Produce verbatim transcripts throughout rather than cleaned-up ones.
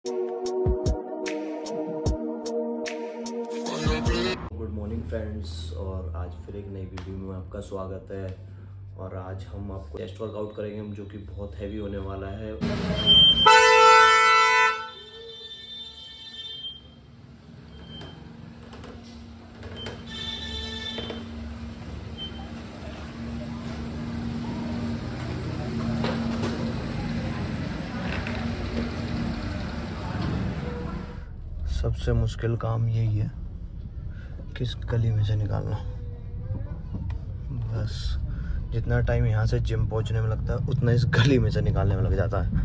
Good morning friends, और आज फिर एक नई वीडियो में आपका स्वागत है। और आज हम आपको चेस्ट वर्कआउट करेंगे हम, जो कि बहुत हैवी होने वाला है। सबसे मुश्किल काम यही है कि इस गली में से निकालना। बस जितना टाइम यहाँ से जिम पहुँचने में लगता है, उतना इस गली में से निकालने में लग जाता है।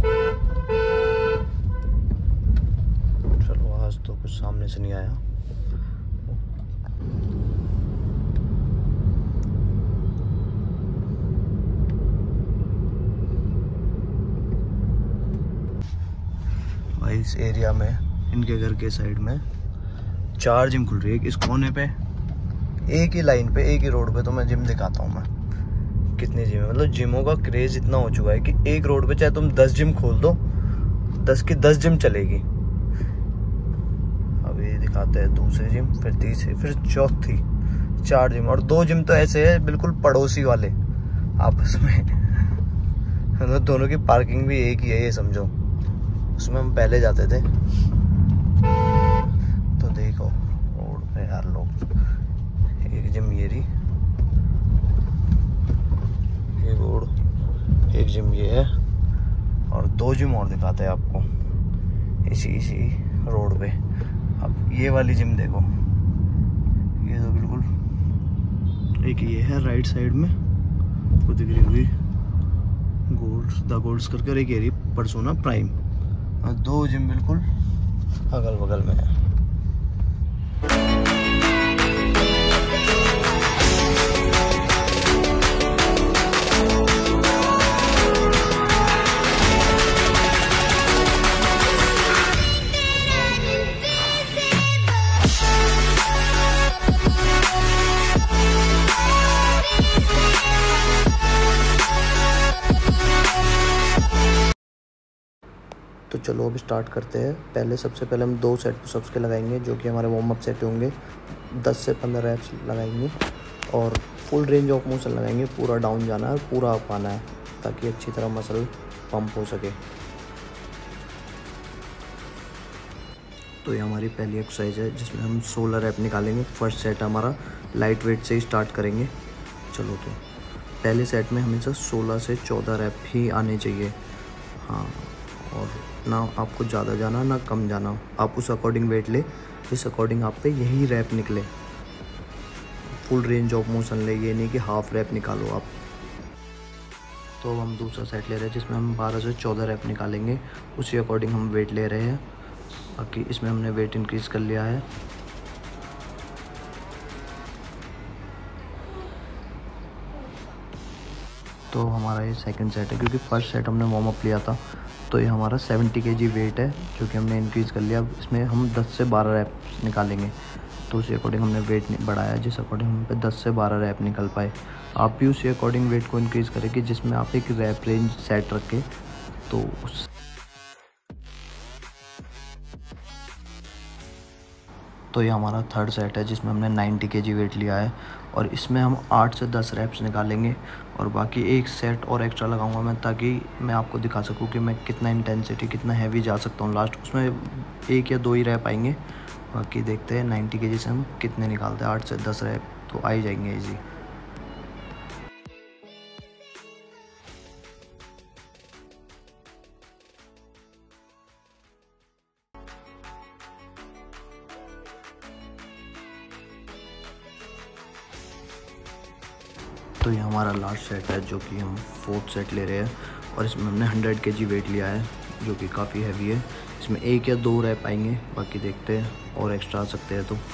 चलो, आज तो कुछ सामने से नहीं आया। भाई, इस एरिया में, इनके घर के साइड में चार जिम खुल रही है। इस कोने पे एक ही लाइन पे, एक ही रोड पे। तो मैं जिम दिखाता हूँ मैं कितनी जिम है। मतलब जिमों का क्रेज इतना हो चुका है कि एक रोड पे चाहे तुम दस जिम खोल दो, दस की दस जिम चलेगी। अब ये दिखाते हैं दूसरी जिम, फिर तीसरी, फिर चौथी, चार जिम। और दो जिम तो ऐसे है बिल्कुल पड़ोसी वाले आपस में। मतलब दोनों की पार्किंग भी एक ही है, ये समझो। उसमें हम पहले जाते थे। तो देखो रोड पे यार लोग, एक जिम ये रही, ये रोड, एक जिम ये है, और दो जिम और दिखाते हैं आपको इसी इसी रोड पे। अब ये वाली जिम देखो, ये तो बिल्कुल एक ये है राइट साइड में, वो दिख रही होगी गोल्ड्स, द गोल्ड्स करके, और एक ये रही परसोना प्राइम। और दो जिम बिल्कुल अगल बगल में है। तो चलो अब स्टार्ट करते हैं। पहले सबसे पहले हम दो सेट पुशअप्स के लगाएंगे, जो कि हमारे वार्म अप सेट होंगे। दस से पंद्रह रैप्स लगाएंगे और फुल रेंज ऑफ मोशन लगाएंगे। पूरा डाउन जाना है और पूरा अप आना है, ताकि अच्छी तरह मसल पंप हो सके। तो ये हमारी पहली एक्सरसाइज है, जिसमें हम सोलह रैप निकालेंगे। फर्स्ट सेट हमारा लाइट वेट से ही स्टार्ट करेंगे। चलो, तो पहले सेट में हमेशा सोलह से चौदह रैप ही आने चाहिए। हाँ, और ना आपको ज़्यादा जाना ना कम जाना, आप उस अकॉर्डिंग वेट ले, इस अकॉर्डिंग आप पे यही रैप निकले। फुल रेंज ऑफ मोशन ले, ये नहीं कि हाफ रैप निकालो आप। तो अब हम दूसरा सेट ले रहे हैं, जिसमें हम बारह से चौदह रैप निकालेंगे। उसी अकॉर्डिंग हम वेट ले रहे हैं। बाकी इसमें हमने वेट इंक्रीज़ कर लिया है। तो हमारा ये सेकंड सेट है, क्योंकि फर्स्ट सेट हमने वार्म अप लिया था। तो ये हमारा सत्तर केजी वेट है, जो कि हमने इंक्रीज़ कर लिया। अब इसमें हम दस से बारह रैप निकालेंगे। तो उसी अकॉर्डिंग हमने वेट बढ़ाया, जिस अकॉर्डिंग हम पे दस से बारह रैप निकल पाए। आप भी उसी अकॉर्डिंग वेट को इंक्रीज़ करें कि जिसमें आप एक रैप रेंज सेट रखें। तो उस तो ये हमारा थर्ड सेट है, जिसमें हमने नब्बे केजी वेट लिया है, और इसमें हम आठ से दस रैप्स निकालेंगे। और बाकी एक सेट और एक्स्ट्रा लगाऊंगा मैं, ताकि मैं आपको दिखा सकूं कि मैं कितना इंटेंसिटी, कितना हैवी जा सकता हूं लास्ट। उसमें एक या दो ही रैप आएंगे। बाकी देखते हैं नब्बे केजी से हम कितने निकालते हैं। आठ से दस रैप तो आ ही जाएंगे ईजी। तो ये हमारा लास्ट सेट है, जो कि हम फोर्थ सेट ले रहे हैं, और इसमें हमने सौ केजी वेट लिया है, जो कि काफ़ी हैवी है। इसमें एक या दो रैप आएंगे, बाकी देखते हैं और एक्स्ट्रा आ सकते हैं तो।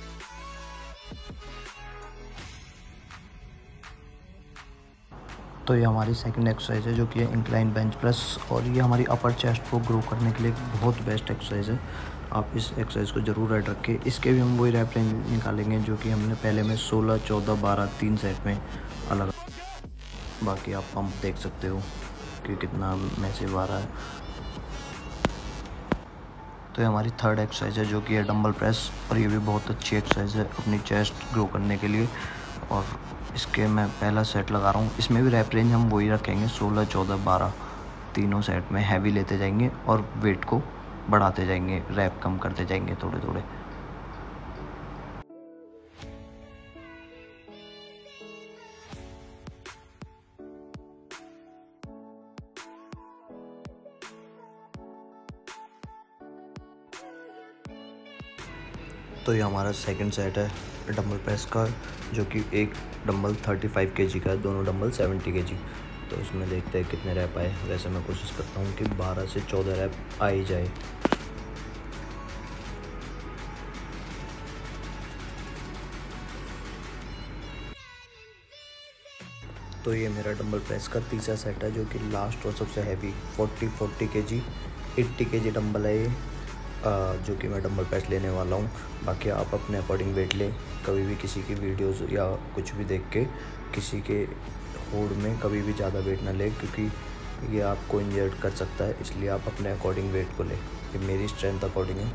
तो तो ये हमारी सेकंड एक्सरसाइज है जो कि है इंक्लाइन बेंच प्रेस, और ये हमारी अपर चेस्ट को ग्रो करने के लिए बहुत बेस्ट एक्सरसाइज है। आप इस एक्सरसाइज को ज़रूर ऐड रखें। इसके भी हम वही रैप रेंज निकालेंगे जो कि हमने पहले में सोलह, चौदह, बारह तीन सेट में अलग। बाकी आप पंप देख सकते हो कि कितना मैसिव आ रहा है। तो ये हमारी थर्ड एक्सरसाइज है जो कि है डंबल प्रेस, और ये भी बहुत अच्छी एक्सरसाइज है अपनी चेस्ट ग्रो करने के लिए। और इसके मैं पहला सेट लगा रहा हूँ। इसमें भी रैप रेंज हम वही रखेंगे, सोलह, चौदह, बारह तीनों सेट में हैवी लेते जाएंगे और वेट को बढ़ाते जाएंगे, रैप कम करते जाएंगे थोड़े थोड़े। तो ये हमारा सेकंड सेट है डंबल प्रेस का, जो कि एक डंबल पैंतीस केजी का है, दोनों डंबल सत्तर केजी। तो इसमें देखते हैं कितने रैप आए। वैसे मैं कोशिश करता हूँ कि बारह से चौदह रैप आ ही जाए। तो ये मेरा डंबल प्रेस का तीसरा सेट है जो कि लास्ट और सबसे हैवी चालीस चालीस केजी अस्सी केजी डंबल है ये, जो कि मैं डंबल प्रेस लेने वाला हूँ। बाकी आप अपने अकॉर्डिंग वेट लें। कभी भी किसी की वीडियोस या कुछ भी देख के किसी के होड़ में कभी भी ज़्यादा वेट ना लें, क्योंकि ये आपको इंजर्ड कर सकता है। इसलिए आप अपने अकॉर्डिंग वेट को लें। ये मेरी स्ट्रेंथ अकॉर्डिंग है।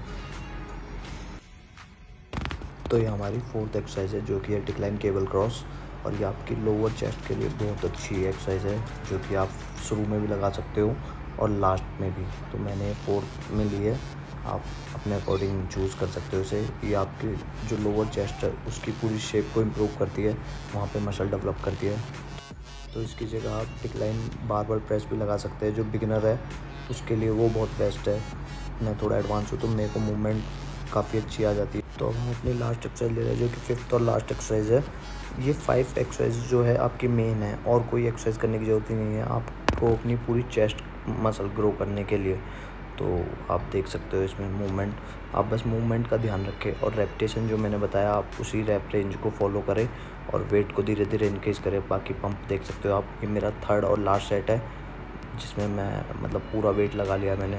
तो ये हमारी फोर्थ एक्सरसाइज है जो कि है डिक्लाइन केबल क्रॉस, और ये आपकी लोअर चेस्ट के लिए बहुत अच्छी एक्सरसाइज है जो कि आप शुरू में भी लगा सकते हो और लास्ट में भी। तो मैंने फोर्थ में ली है, आप अपने अकॉर्डिंग चूज़ कर सकते हो इसे। ये आपकी जो लोअर चेस्ट है उसकी पूरी शेप को इम्प्रूव करती है, वहाँ पे मसल डेवलप करती है। तो इसकी जगह आप डिक्लाइन बारबेल प्रेस भी लगा सकते हैं। जो बिगिनर है उसके लिए वो बहुत बेस्ट है। मैं थोड़ा एडवांस हूँ तो मेरे को मूवमेंट काफ़ी अच्छी आ जाती है। तो अब हम अपनी लास्ट एक्सरसाइज ले रहे हैं जो कि फिफ्थ और लास्ट एक्सरसाइज है। ये फाइव एक्सरसाइज जो है आपकी मेन है, और कोई एक्सरसाइज करने की ज़रूरत ही नहीं है आपको अपनी पूरी चेस्ट मसल ग्रो करने के लिए। तो आप देख सकते हो इसमें मूवमेंट, आप बस मूवमेंट का ध्यान रखें और रेपिटेशन जो मैंने बताया आप उसी रैप रेंज को फॉलो करें और वेट को धीरे धीरे इंक्रीज़ करें। बाकी पंप देख सकते हो आप। ये मेरा थर्ड और लास्ट सेट है जिसमें मैं मतलब पूरा वेट लगा लिया मैंने।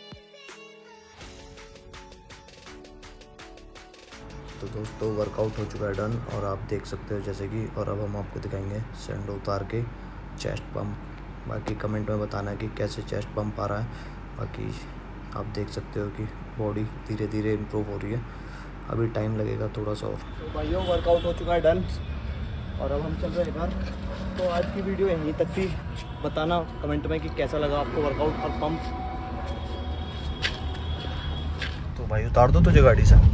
तो दोस्तों वर्कआउट हो चुका है डन, और आप देख सकते हो जैसे कि। और अब हम आपको दिखाएंगे सैंडो उतार के चेस्ट पंप। बाकी कमेंट में बताना कि कैसे चेस्ट पंप आ रहा है। बाकी आप देख सकते हो कि बॉडी धीरे धीरे इम्प्रूव हो रही है, अभी टाइम लगेगा थोड़ा सा और। तो भाइयों वर्कआउट हो चुका है डन, और अब हम चल रहे हैं घर। तो आज की वीडियो यहीं तक थी। बताना कमेंट में कि कैसा लगा आपको वर्कआउट और पंप। तो भाई उतार दो तुझे गाड़ी से।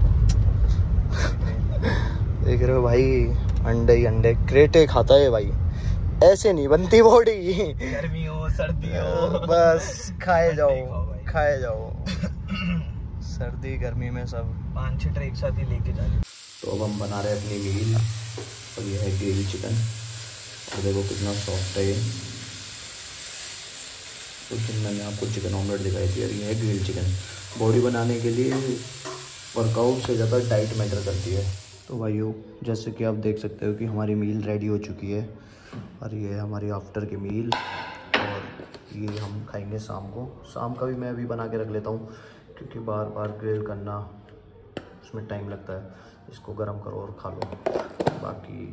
देख रहे हो भाई, अंडे ही अंडे क्रेटे खाता है भाई, ऐसे नहीं बनती बॉडी। गर्मी हो सर्दी हो बस खाए जाओ खाए जाओ। सर्दी गर्मी में सब पाँच छः एक साथ ही लेके जा रहे। तो अब हम बना रहे हैं अपनी मील, और ये है ग्रिल चिकन, और देखो कितना सॉफ्ट है ये। उस दिन मैंने आपको चिकन ऑमलेट दिखाई थी, और ये है ग्रिल चिकन। बॉडी बनाने के लिए वर्कआउट से ज़्यादा डाइट मैटर करती है। तो भाइयों जैसे कि आप देख सकते हो कि हमारी मील रेडी हो चुकी है, और ये है हमारी आफ्टर की मील, और ये हम खाएंगे शाम को। शाम का भी मैं अभी बना के रख लेता हूँ, क्योंकि बार बार ग्रिल करना उसमें टाइम लगता है। इसको गर्म करो और खा लो। बाकी